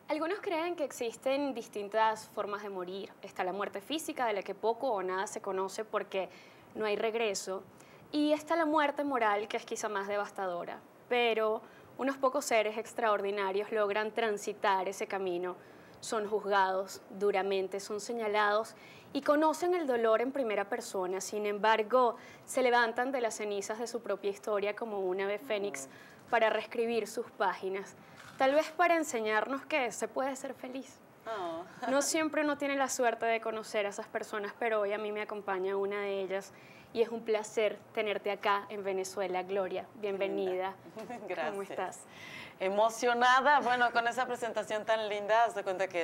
Algunos creen que existen distintas formas de morir. Está la muerte física, de la que poco o nada se conoce porque no hay regreso. Y está la muerte moral, que es quizá más devastadora. Pero unos pocos seres extraordinarios logran transitar ese camino. Son juzgados duramente, son señalados y conocen el dolor en primera persona. Sin embargo, se levantan de las cenizas de su propia historia como un ave fénix para reescribir sus páginas. Tal vez para enseñarnos que se puede ser feliz. No siempre uno tiene la suerte de conocer a esas personas, pero hoy a mí me acompaña una de ellas y es un placer tenerte acá en Venezuela. Gloria, bienvenida. Gracias. ¿Cómo estás? Emocionada, bueno, con esa presentación tan linda, haz de cuenta que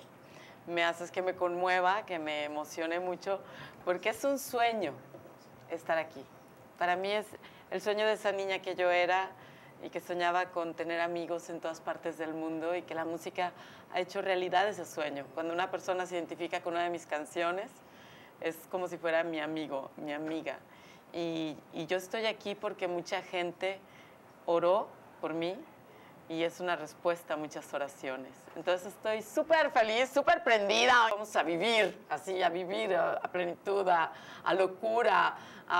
me haces que me conmueva, que me emocione mucho, porque es un sueño estar aquí. Para mí es el sueño de esa niña que yo era y que soñaba con tener amigos en todas partes del mundo, y que la música ha hecho realidad ese sueño. Cuando una persona se identifica con una de mis canciones, es como si fuera mi amigo, mi amiga. Y yo estoy aquí porque mucha gente oró por mí y es una respuesta a muchas oraciones. Entonces estoy súper feliz, súper prendida. Vamos a vivir, así, a vivir a plenitud, a locura,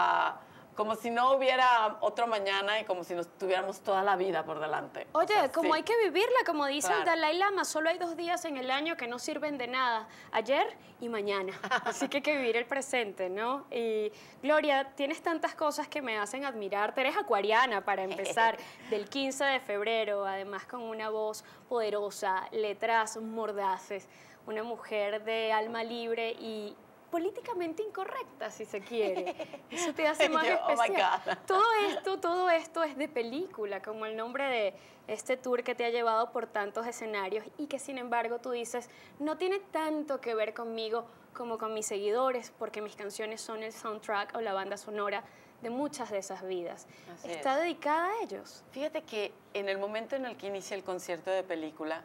como si no hubiera otro mañana y como si nos tuviéramos toda la vida por delante. Oye, o sea, como sí. hay que vivirla, como dice el Claro. Dalai Lama, solo hay 2 días en el año que no sirven de nada, ayer y mañana. Así que hay que vivir el presente, ¿no? Y Gloria, tienes tantas cosas que me hacen admirarte. Eres acuariana, para empezar, del 15 de febrero, además con una voz poderosa, letras mordaces, una mujer de alma libre y políticamente incorrecta, si se quiere. Eso te hace más especial. Oh my God. Todo esto es de película, como el nombre de este tour que te ha llevado por tantos escenarios y que sin embargo tú dices, no tiene tanto que ver conmigo como con mis seguidores, porque mis canciones son el soundtrack o la banda sonora de muchas de esas vidas. Así ¿Está es. dedicada a ellos? Fíjate que en el momento en el que inicia el concierto de película,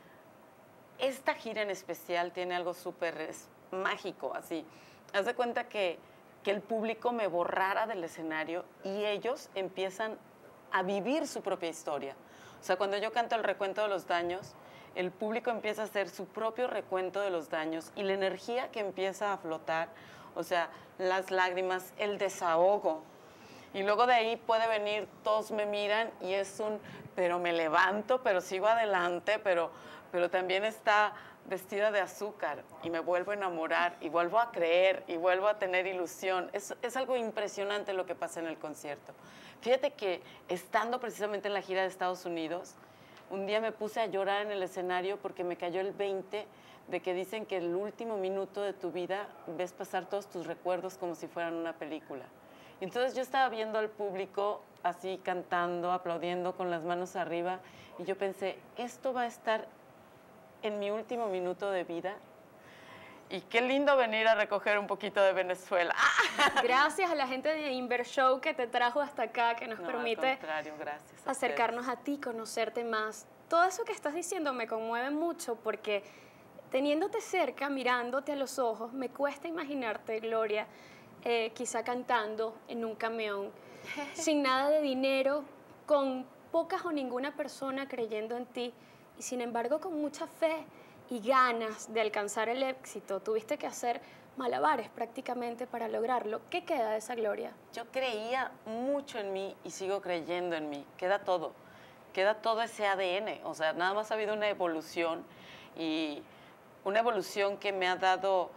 esta gira en especial tiene algo súper mágico, así. Haz de cuenta que el público me borrara del escenario y ellos empiezan a vivir su propia historia. O sea, cuando yo canto el recuento de los daños, el público empieza a hacer su propio recuento de los daños y la energía que empieza a flotar, o sea, las lágrimas, el desahogo. Y luego de ahí puede venir, todos me miran y es pero me levanto, pero sigo adelante, pero también está vestida de azúcar y me vuelvo a enamorar y vuelvo a creer y vuelvo a tener ilusión. Es algo impresionante lo que pasa en el concierto. Fíjate que estando precisamente en la gira de Estados Unidos, un día me puse a llorar en el escenario porque me cayó el 20 de que dicen que el último minuto de tu vida ves pasar todos tus recuerdos como si fueran una película. Entonces yo estaba viendo al público así cantando, aplaudiendo con las manos arriba y yo pensé, esto va a estar en mi último minuto de vida y qué lindo venir a recoger un poquito de Venezuela. Gracias a la gente de Invershow que te trajo hasta acá, que nos permite al contrario, gracias acercarnos a ti, conocerte más. Todo eso que estás diciendo me conmueve mucho porque teniéndote cerca, mirándote a los ojos, me cuesta imaginarte, Gloria, quizá cantando en un camión, sin nada de dinero, con pocas o ninguna persona creyendo en ti y sin embargo con mucha fe y ganas de alcanzar el éxito. Tuviste que hacer malabares prácticamente para lograrlo. ¿Qué queda de esa Gloria? Yo creía mucho en mí y sigo creyendo en mí. Queda todo ese ADN. O sea, nada más ha habido una evolución y una evolución que me ha dado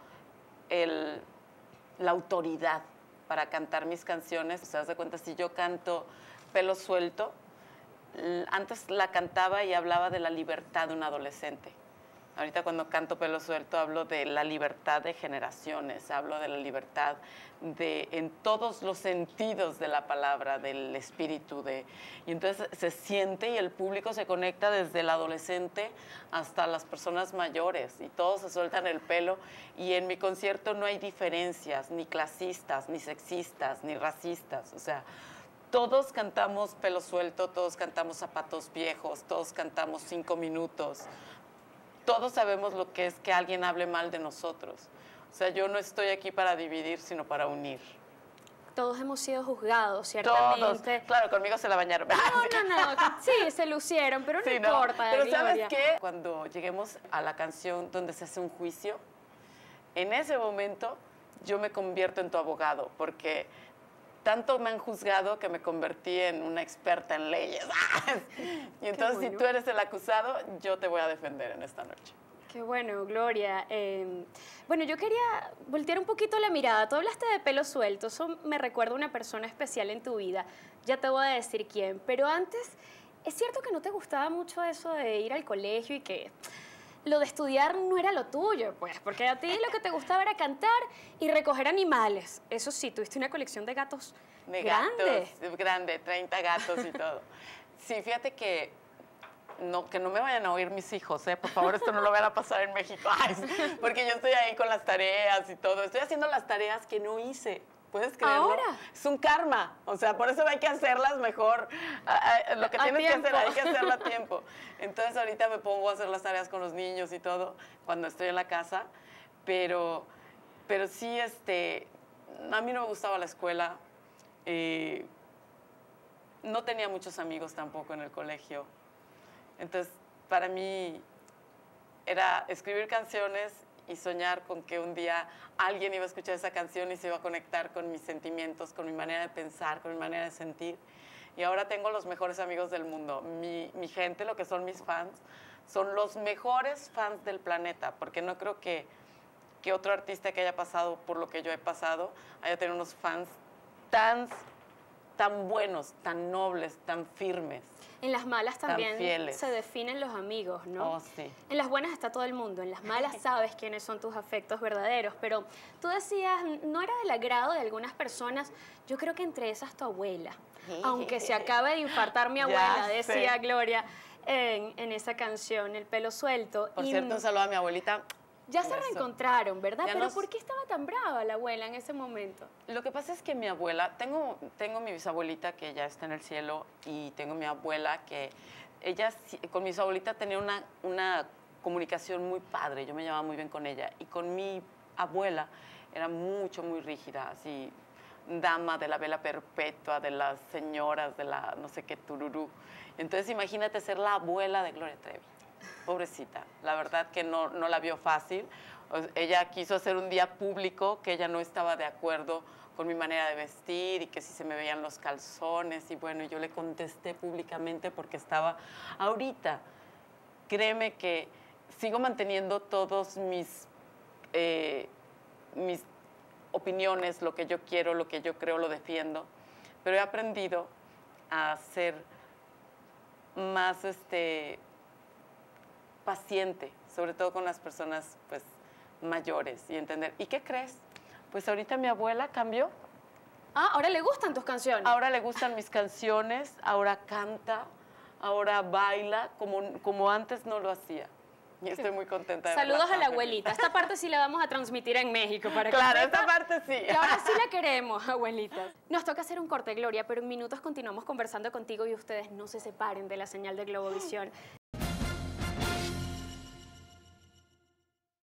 la autoridad para cantar mis canciones. O sea, haz de cuenta, si yo canto Pelo Suelto, antes la cantaba y hablaba de la libertad de un adolescente. Ahorita cuando canto Pelo Suelto hablo de la libertad de generaciones, hablo de la libertad en todos los sentidos de la palabra, del espíritu. Y entonces se siente y el público se conecta desde el adolescente hasta las personas mayores y todos se sueltan el pelo y en mi concierto no hay diferencias, ni clasistas, ni sexistas, ni racistas, o sea, todos cantamos Pelo Suelto, todos cantamos Zapatos Viejos, todos cantamos 5 minutos. Todos sabemos lo que es que alguien hable mal de nosotros. O sea, yo no estoy aquí para dividir, sino para unir. todos hemos sido juzgados, Todos. ciertamente. Claro, conmigo se la bañaron. No, sí, se lucieron, pero no Sí, importa, Pero Gloria. ¿sabes qué? Cuando lleguemos a la canción donde se hace un juicio, en ese momento yo me convierto en tu abogado, porque tanto me han juzgado que me convertí en una experta en leyes. Y entonces, bueno. si tú eres el acusado, yo te voy a defender en esta noche. Qué bueno, Gloria. Bueno, yo quería voltear un poquito la mirada. Tú hablaste de pelo suelto, eso me recuerda a una persona especial en tu vida. Ya te voy a decir quién. Pero antes, ¿es cierto que no te gustaba mucho eso de ir al colegio y que lo de estudiar no era lo tuyo? Pues, porque a ti lo que te gustaba era cantar y recoger animales. Eso sí, tuviste una colección de gatos De grande. gatos, grande, 30 gatos y todo. Sí, fíjate que no me vayan a oír mis hijos, ¿eh? Por favor, esto no lo vayan a pasar en México. Ay, porque yo estoy ahí con las tareas y todo. Estoy haciendo las tareas que no hice. ¿Puedes creerlo? ¿Ahora? Es un karma. O sea, por eso hay que hacerlas mejor. Lo que A tienes que hacer, tiempo. hay que hacerlo a tiempo. Entonces, ahorita me pongo a hacer las tareas con los niños y todo, cuando estoy en la casa. Pero sí, a mí no me gustaba la escuela. No tenía muchos amigos tampoco en el colegio. Entonces, para mí era escribir canciones y soñar con que un día alguien iba a escuchar esa canción y se iba a conectar con mis sentimientos, con mi manera de pensar, con mi manera de sentir. Y ahora tengo los mejores amigos del mundo. Mi gente, lo que son mis fans, son los mejores fans del planeta, porque no creo que otro artista que haya pasado por lo que yo he pasado haya tenido unos fans tan buenos, tan nobles, tan firmes. En las malas también fieles. se definen los amigos, ¿no? Oh, sí. En las buenas está todo el mundo, en las malas sabes quiénes son tus afectos verdaderos, pero tú decías, no era del agrado de algunas personas, yo creo que entre esas tu abuela, aunque se acabe de infartar mi abuela, Ya sé. decía Gloria en esa canción, El pelo suelto. Por Y cierto, un saludo a mi abuelita. ya se Beso. reencontraron, ¿verdad? Ya Pero nos- ¿por qué estaba tan brava la abuela en ese momento? Lo que pasa es que mi abuela, tengo mi bisabuelita que ya está en el cielo y tengo mi abuela que ella, con mi bisabuelita tenía una comunicación muy padre, yo me llevaba muy bien con ella y con mi abuela era muy rígida, así, dama de la vela perpetua, de las señoras, de la no sé qué tururú. Entonces imagínate ser la abuela de Gloria Trevi. Pobrecita, la verdad que no la vio fácil. Ella quiso hacer un día público que ella no estaba de acuerdo con mi manera de vestir y que si se me veían los calzones y bueno, yo le contesté públicamente porque estaba ahorita. Créeme que sigo manteniendo todos mis opiniones, lo que yo quiero, lo que yo creo, lo defiendo, pero he aprendido a ser más paciente, sobre todo con las personas pues mayores y entender. ¿Y qué crees? Pues ahorita mi abuela cambió. Ah, ahora le gustan tus canciones. Ahora le gustan mis canciones, ahora canta, ahora baila, como antes no lo hacía. Y estoy muy contenta de Saludos verla. a la abuelita. Esta parte sí la vamos a transmitir en México para que Claro, sepa esta parte sí. que ahora sí la queremos, abuelita. Nos toca hacer un corte, Gloria, pero en minutos continuamos conversando contigo y ustedes no se separen de la señal de Globovisión.